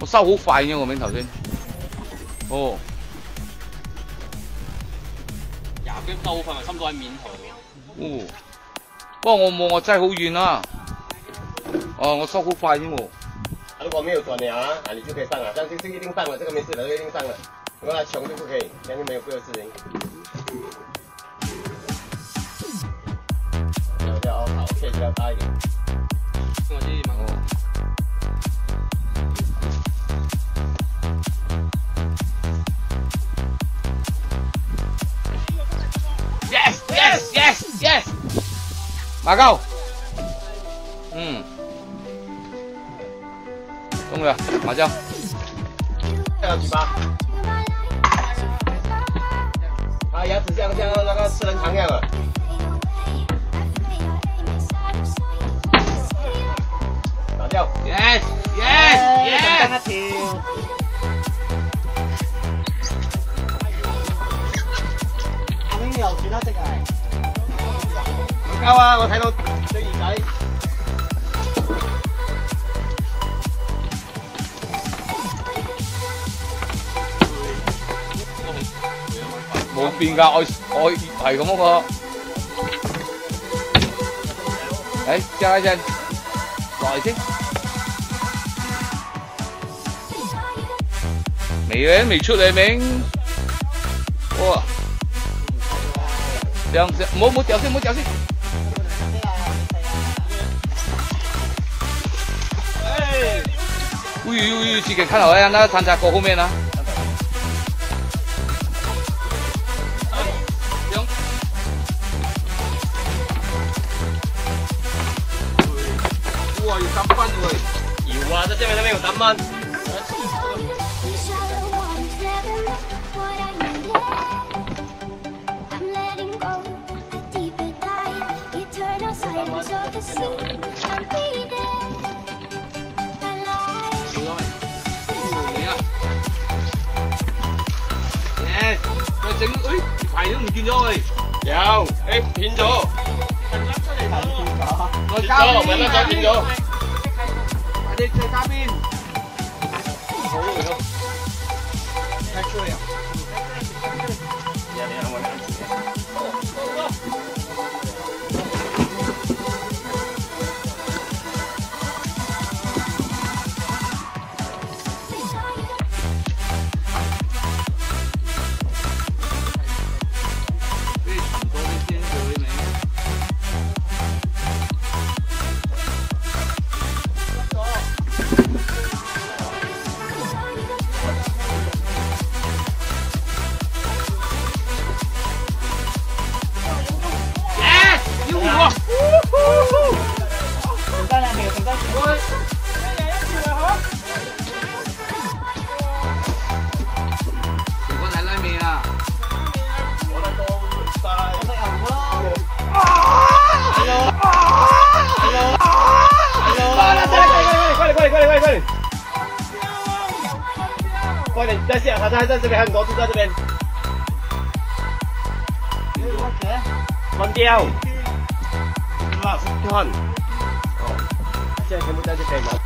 我收好快嘅，我明頭先。哦。 廿幾收好快，咪深到喺面頭。 哦。不過我冇，我真係好遠啊。哦，我收好快啫喎。 如果没有转了啊，你就可以上了。但是一定上了，这个没事的，一定上了。如果他穷就不可以，相信没有这个事情。要好，配置要大一点。 我知嘛。 哦。Yes, yes, yes, yes。马高。嗯。中了，麻将。 要几把？啊，牙齿像那个吃人肠一样的。打掉。 Yes, yes, yes。 一條。後面又轉啦，即係。 唔夠啊！我睇到對耳仔。 冇變㗎，我係咁嗰個。誒，加一陣，來先。未出嚟明。哇！掉先，唔好掉先，唔好掉先。喂，自己看好呀，那参加过后面呢？哇，要10分喎！ 搖啊，这边有10蚊。 佢整，牌都唔見咗佢。 有，片咗。 我加邊， 咪甩咗片咗。 你再加邊。 好咯。 太出了。 快点，再下，他还在这边，很多都在这边。关掉。换。哦，现在全部在这边吗？